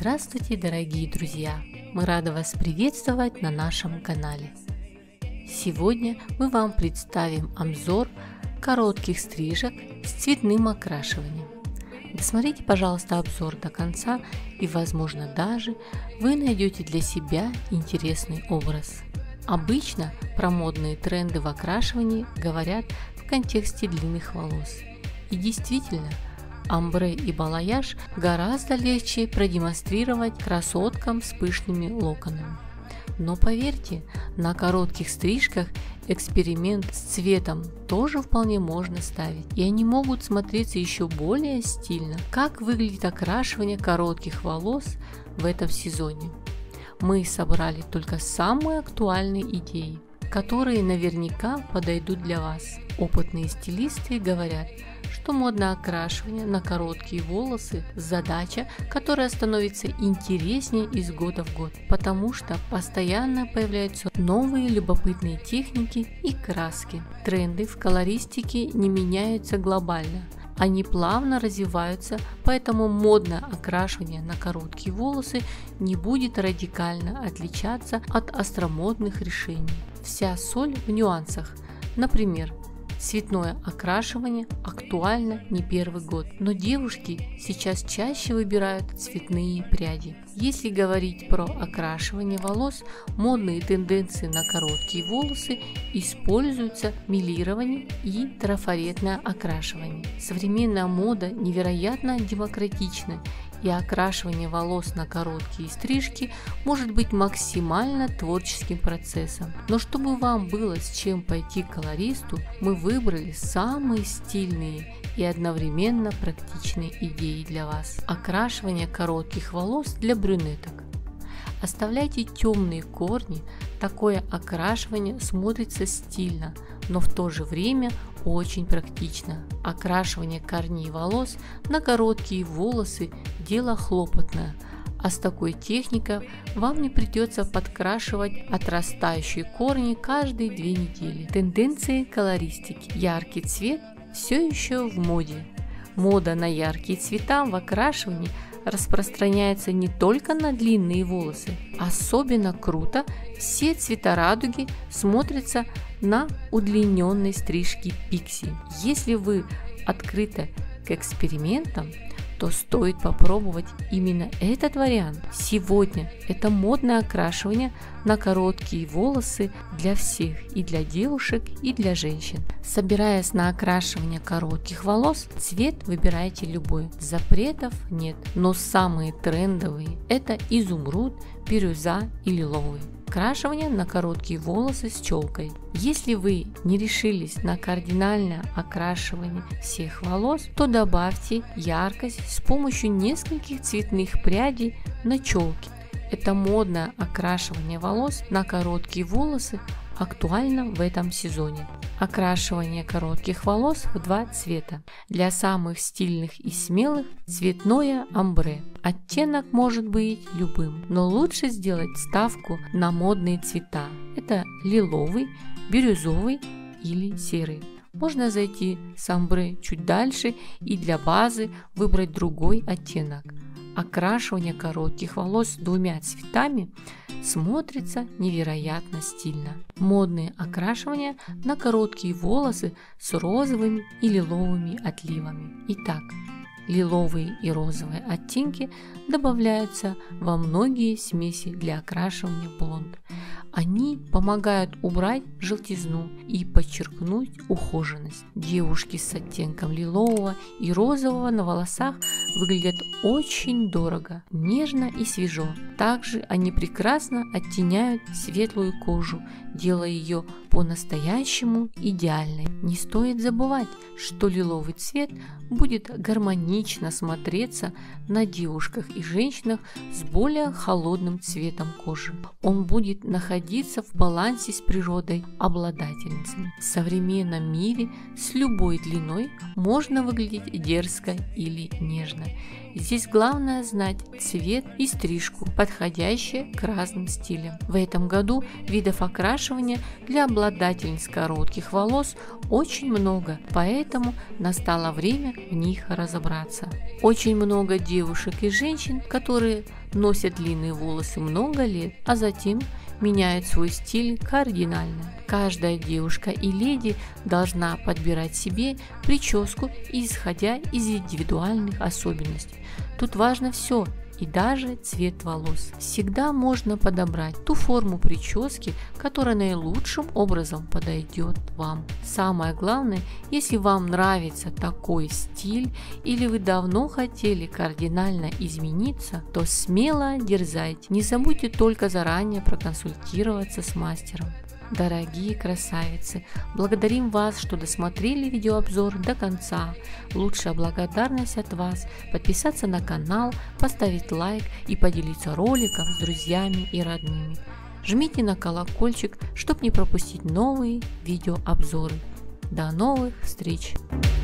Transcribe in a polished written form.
Здравствуйте, дорогие друзья! Мы рады вас приветствовать на нашем канале. Сегодня мы вам представим обзор коротких стрижек с цветным окрашиванием. Досмотрите, пожалуйста, обзор до конца, и, возможно, даже вы найдете для себя интересный образ. Обычно про модные тренды в окрашивании говорят в контексте длинных волос. И действительно, омбре и балаяж гораздо легче продемонстрировать красоткам с пышными локонами. Но поверьте, на коротких стрижках эксперимент с цветом тоже вполне можно ставить, и они могут смотреться еще более стильно. Как выглядит окрашивание коротких волос в этом сезоне? Мы собрали только самые актуальные идеи, которые наверняка подойдут для вас. Опытные стилисты говорят, что модное окрашивание на короткие волосы – задача, которая становится интереснее из года в год, потому что постоянно появляются новые любопытные техники и краски. Тренды в колористике не меняются глобально, они плавно развиваются, поэтому модное окрашивание на короткие волосы не будет радикально отличаться от остромодных решений. Вся соль в нюансах. Например, цветное окрашивание актуально не первый год, но девушки сейчас чаще выбирают цветные пряди. Если говорить про окрашивание волос, модные тенденции на короткие волосы используются мелирование и трафаретное окрашивание. Современная мода невероятно демократична, и окрашивание волос на короткие стрижки может быть максимально творческим процессом. Но чтобы вам было с чем пойти к колористу, мы выбрали самые стильные и одновременно практичные идеи для вас. Окрашивание коротких волос для брюнеток. Оставляйте темные корни, такое окрашивание смотрится стильно, но в то же время очень практично. Окрашивание корней волос на короткие волосы – дело хлопотное, а с такой техникой вам не придется подкрашивать отрастающие корни каждые 2 недели. Тенденции колористики. Яркий цвет все еще в моде. Мода на яркие цвета в окрашивании распространяется не только на длинные волосы. Особенно круто все цвета радуги смотрятся на удлиненной стрижке пикси. Если вы открыты к экспериментам, то стоит попробовать именно этот вариант. Сегодня это модное окрашивание на короткие волосы для всех, и для девушек, и для женщин. Собираясь на окрашивание коротких волос, цвет выбирайте любой, запретов нет, но самые трендовые – это изумруд, бирюза и лиловый. Окрашивание на короткие волосы с челкой. Если вы не решились на кардинальное окрашивание всех волос, то добавьте яркость с помощью нескольких цветных прядей на челке. Это модное окрашивание волос на короткие волосы актуально в этом сезоне. Окрашивание коротких волос в 2 цвета. Для самых стильных и смелых цветное омбре. Оттенок может быть любым, но лучше сделать ставку на модные цвета. Это лиловый, бирюзовый или серый. Можно зайти с омбре чуть дальше и для базы выбрать другой оттенок. Окрашивание коротких волос 2 цветами смотрится невероятно стильно. Модные окрашивания на короткие волосы с розовыми и лиловыми отливами. Итак, лиловые и розовые оттенки добавляются во многие смеси для окрашивания блонд. Они помогают убрать желтизну и подчеркнуть ухоженность. Девушки с оттенком лилового и розового на волосах выглядят очень дорого, нежно и свежо. Также они прекрасно оттеняют светлую кожу, делая ее по-настоящему идеальной. Не стоит забывать, что лиловый цвет будет гармонично смотреться на девушках и женщинах с более холодным цветом кожи. Он будет находиться в балансе с природой обладательницами. В современном мире с любой длиной можно выглядеть дерзко или нежно. Здесь главное знать цвет и стрижку, подходящие к разным стилям. В этом году видов окрашивания для обладательниц коротких волос очень много, поэтому настало время в них разобраться. Очень много девушек и женщин, которые носят длинные волосы много лет, а затем меняют свой стиль кардинально. Каждая девушка и леди должна подбирать себе прическу, исходя из индивидуальных особенностей. Тут важно все, и даже цвет волос. Всегда можно подобрать ту форму прически, которая наилучшим образом подойдет вам. Самое главное, если вам нравится такой стиль или вы давно хотели кардинально измениться, то смело дерзайте. Не забудьте только заранее проконсультироваться с мастером. Дорогие красавицы, благодарим вас, что досмотрели видеообзор до конца. Лучшая благодарность от вас – подписаться на канал, поставить лайк и поделиться роликом с друзьями и родными. Жмите на колокольчик, чтобы не пропустить новые видеообзоры. До новых встреч!